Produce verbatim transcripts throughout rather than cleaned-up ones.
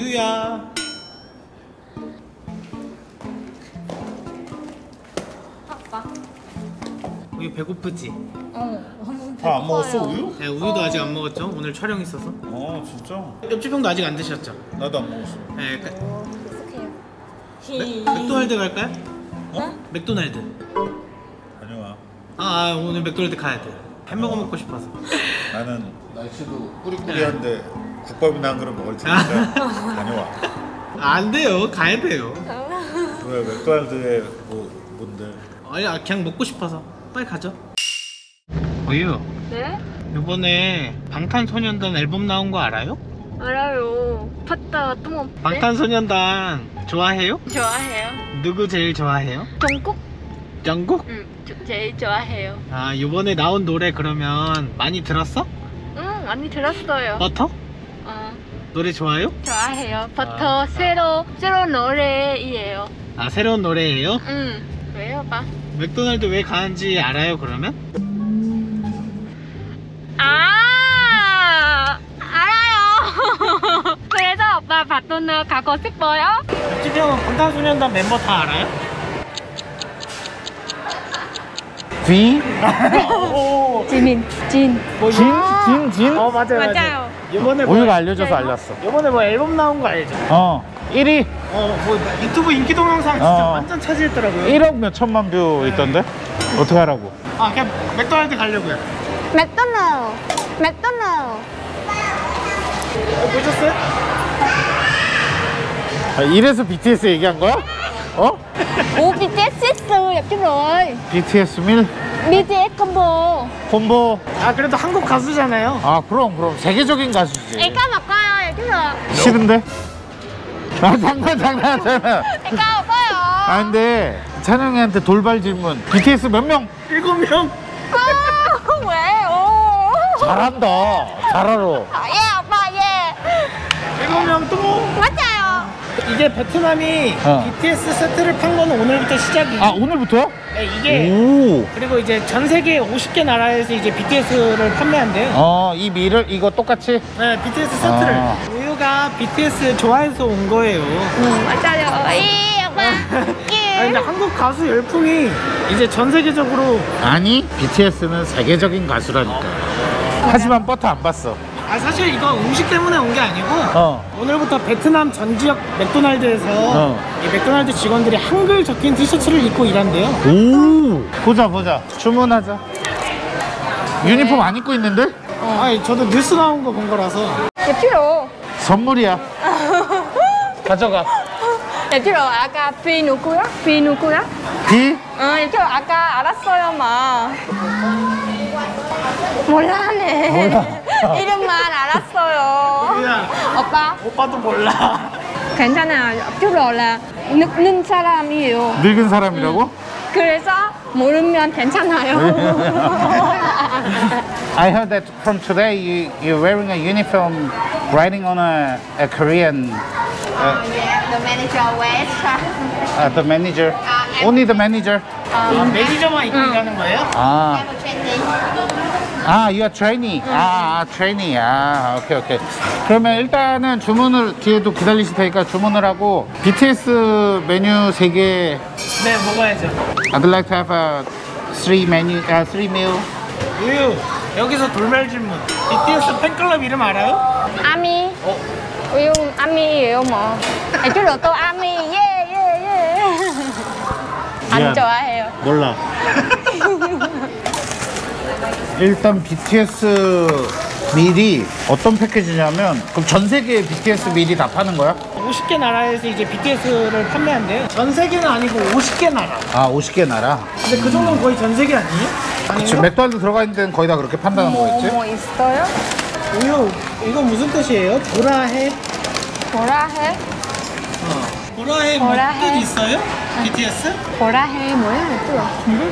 우유야. 아빠. 우유 배고프지? 어. 다 안 먹었어 우유? 네, 우유도 아직 안 먹었죠. 오늘 촬영 있어서. 어 진짜? 옆집 형도 아직 안 드셨죠? 나도 안 먹었어. 네. 그, 오, 익숙해요. 맥, 맥도날드 갈까요? 어? 맥도날드. 다녀와. 아, 아 오늘 맥도날드 가야 돼. 햄버거 먹고 싶어서. 나는 날씨도 꾸리꾸리한데 국밥이나 한 그릇 먹을 테니까 다녀와. 안 돼요. 가야 돼요. 왜 맥도날드에 뭐 뭔데? 아니 아, 그냥 먹고 싶어서. 빨리 가죠. 우유. 네? 이번에 방탄소년단 앨범 나온 거 알아요? 알아요. 봤다 또 뭐? 방탄소년단 좋아해요? 좋아해요. 누구 제일 좋아해요? 정국? 정국? 응, 저, 제일 좋아해요. 아 이번에 나온 노래 그러면 많이 들었어? 응, 많이 들었어요. 버터? 어, 노래 좋아요? 좋아해요. 버터 아. 새로 새로 노래이에요. 아 새로운 노래예요? 응, 왜요, 봐? 맥도날드 왜 가는지 알아요 그러면? 아, 알아요. 그래서 오빠 바톤을 가고 싶어요? 옆집 형은 방탄소년단 멤버 다 알아요? 비? 지민, 진. 뭐 진? 진? 진? 어 맞아요 맞아요. 이번에 뭐 우유가 알려줘서 알렸어. 이번에 뭐 앨범 나온 거 알죠? 어 일 위 어뭐 유튜브 인기 동영상 진짜 어. 완전 차지했더라고요. 일억 몇 천만 뷰 있던데? 어떻게 하라고? 아 그냥 맥도날드 가려고요. 맥도날드, 맥도날드. 어, 보셨어요? 아, 이래서 비티에스 얘기한 거야? 어? Ủa bê tê ét sister gặp chúng rồi. 비티에스 밀? bê tê ét combo. 콤보. 아 그래도 한국 가수잖아요. 아 그럼 그럼 세계적인 가수지. Em có một coi gặp chúng rồi. 싫은데? 아 장난 장난 장난. Em có một coi rồi. 아 근데 찬영이한테 돌발 질문. 비티에스 몇 명? 일곱 명. Có 왜요? 잘한다. 잘 알아. 예 오빠 예. 일곱 명 또. 맞아요. 이제 베트남이 어. 비티에스 세트를 판 거는 오늘부터 시작이에요. 아 오늘부터요? 네, 이게 오. 그리고 이제 전 세계 오십 개 나라에서 이제 비티에스를 판매한대요. 어이 밀을 이거 똑같이? 네, 비티에스 세트를. 아. 우유가 비티에스 좋아해서 온 거예요. 응 맞아요. 예 오빠. 아 근데 예. 한국 가수 열풍이 이제 전 세계적으로. 아니 비티에스는 세계적인 가수라니까. 하지만 버터 안 봤어. 아 사실 이거 음식 때문에 온 게 아니고 어. 오늘부터 베트남 전 지역 맥도날드에서 어. 이 맥도날드 직원들이 한글 적힌 티셔츠를 입고 일한대요. 오. 보자 보자. 주문하자. 유니폼 안 입고 있는데? 어. 아니 저도 뉴스 나온 거 본 거라서. Gặp chứ rồi. 선물이야. 가져가. Gặp chứ rồi 아까 비누구야? 비누구야? 비? 어 gặp chứ rồi 아까 알았어요 막. 몰라네. 몰라. 이름만 알았어요. 야, 오빠. 오빠도 몰라. 괜찮아요. trước rồi là 늙는 사람이에요. 늙은 사람이라고? 그래서 모르면 괜찮아요. I heard that from today you, you're wearing a uniform riding on a, a Korean uh, yeah, the manager wears. uh, the manager. Only the manager. 아, 매니저만 입고 일하는 거예요? 아, 아, you are trainee. 아, 아, trainee. 아, 오케이, 오케이. 그러면 일단은 주문을 뒤에도 기다리실 테니까 주문을 하고 비티에스 메뉴 세 개. 네, 먹어야죠. I'd like to have a three menu, uh, three meal. 우유, 여기서 돌발 질문. 비티에스 팬클럽 이름 알아요? Ami. 어? 우유 아미예요 뭐. Ngày trước rồi tôi Ami. 예, 예, 예. 안 미안. 좋아해요. 몰라. 일단 비티에스 밀이 어떤 패키지냐면 그럼 전 세계에 비티에스 밀이 다 파는 거야? 오십 개 나라에서 이제 비티에스를 판매한대요. 전 세계는 아니고 오십 개 나라. 아, 오십 개 나라. 근데 그 정도는 거의 전 세계 아니에요? 그치, 아닌가? 맥도날드 들어가 있는 데는 거의 다 그렇게 판다는 거겠지? 뭐 있어요? 우유, 이거 무슨 뜻이에요? 보라해? 뭐라 해? 어. 보라해 뭐 보라해. 뜻 있어요? 비티에스? 뭐라 해 뭐야 또 공부?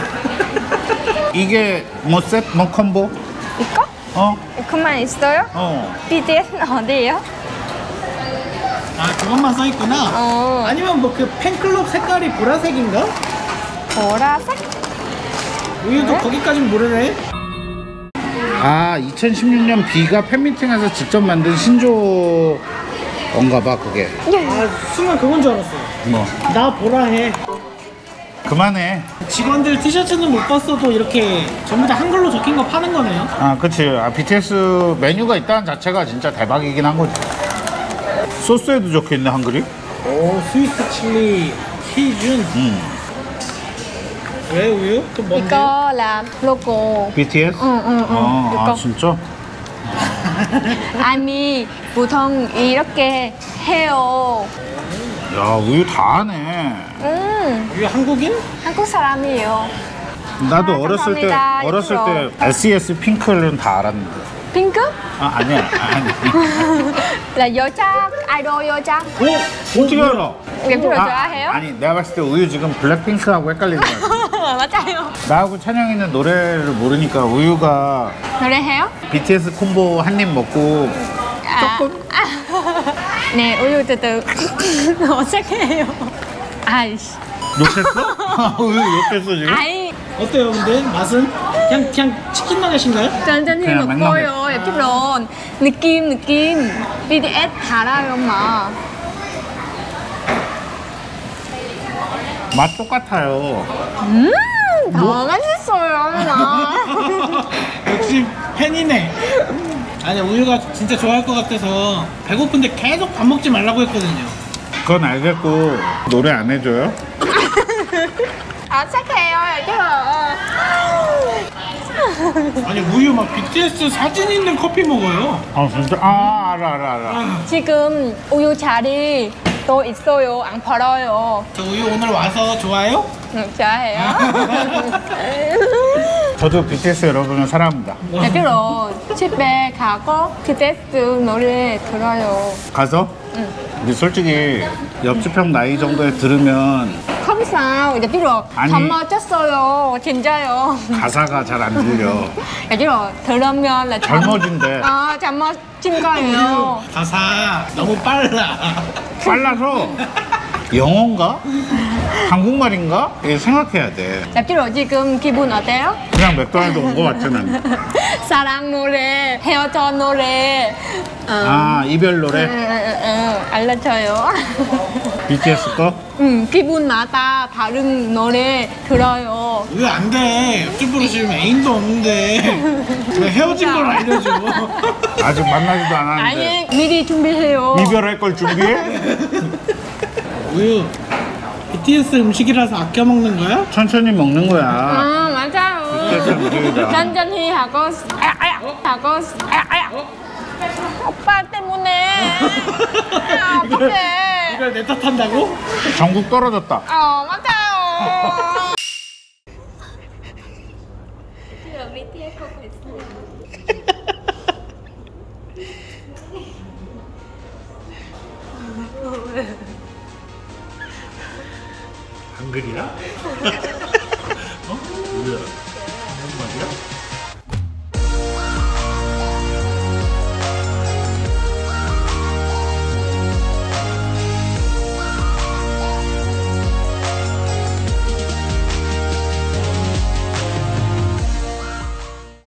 이게 뭐 셋? 뭐 콤보? 이거? 어? 이거만 있어요? 어. 비티에스는 어디예요? 아, 그것만 써있구나. 어. 아니면 뭐 그 팬클럽 색깔이 보라색인가? 보라색? 우유도 네? 거기까진 모르네. 아, 이천십육 년 비가 팬미팅에서 직접 만든 신조 뭔가 봐 그게. 아 순간 그건 줄 알았어. 뭐 나 보라 해. 그만해. 직원들 티셔츠는 못 봤어도 이렇게 전부 다 한글로 적힌 거 파는 거네요. 아 그치. 아, 비티에스 메뉴가 있다는 자체가 진짜 대박이긴 한 거지. 소스에도 적혀있네 한글이. 오 스위스 칠리 희준. 음. 왜 우유? 그 뭔데? 이거 là logo. 비티에스? 응, 응, 응. 어, 아 이거. 진짜? 아미 보통 이렇게 해요. 야 우유 다 하네. 음, 우유 한국인? 한국 사람이에요. 나도 아, 어렸을 때 감사합니다. 어렸을 예뻐요. 때 에스이에스 핑클은 다 알았는데. 핑크? 아 아니야. 아니. là 여자 아이돌 여자. 오 어떻게 알아? 웹툰을 아, 좋아해요? 아니 내가 봤을 때 우유 지금 블랙핑크하고 헷갈리는 거야. 맞아요. 나하고 찬영이는 노래를 모르니까 우유가 노래해요? 비티에스 콤보 한 입 먹고 조금 아. 네, 우유 뜨뜻. 어색해요. 아이씨. 욕했어? 우유 욕했어 지금? 아이, 어때요 근데 맛은? 그냥 그냥 치킨 너겟인가요? 완전히 그냥 먹어요. 웹툰 느낌 느낌. 비티에스 달아요, 막. 맛 똑같아요. 음, 더 맛있어요, 막. 역시 팬이네. 아니 우유가 진짜 좋아할 것 같아서 배고픈데 계속 밥 먹지 말라고 했거든요. 그건 알겠고 노래 안 해줘요? 어색해요, 웹툰. 아니 우유 막 비티에스 사진 있는 커피 먹어요. 아 진짜? 아 알아 알아 알아. 지금 우유 자리 또 있어요. 안 팔아요. 저 우유 오늘 와서 좋아요? 응, 좋아해요. 저도 비티에스 여러분을 사랑합니다. 웹툰 집에 가고 비티에스 노래 들어요. 가서? 응. 근데 솔직히 옆집 형 나이 정도에 들으면 Không sao, 웹툰 아니. 정말 쪘어요. 진짜요. 가사가 잘 안 들려. 웹툰 들으면 là 젊어진대. 아, 젊어진 거예요. 가사 너무 빨라. 빨라서 영어인가? 한국말인가? 이게 생각해야 돼. 웹툰 지금 기분 어때요? 그냥 맥도날드 온 거 같아 나는. 사랑 노래, 헤어져 노래. 어. 아 이별 응, 노래? 응, 응, 응, 알려줘요. 비티에스 거? 응, 기분마다 다른 노래 들어요. 우유 안 돼. 옆집 부르시면 애인도 없는데 왜 헤어진 걸 알려줘. 아직 만나지도 않았는데 아니, 미리 준비해요. 이별할 걸 준비해? 우유 비티에스 음식이라서 아껴 먹는 거야? 천천히 먹는 거야. 아, 맞아요. 비티에스 음식이다. 천천히 하고, 아야, 아야, 하고, 아야, 아야. 오빠 때문에. 아, 이걸, 어떡해. 이걸 내 탓한다고? 전국 떨어졌다. 어, 맞아요. 한글이야? 어? 뭐야? 한국말이야?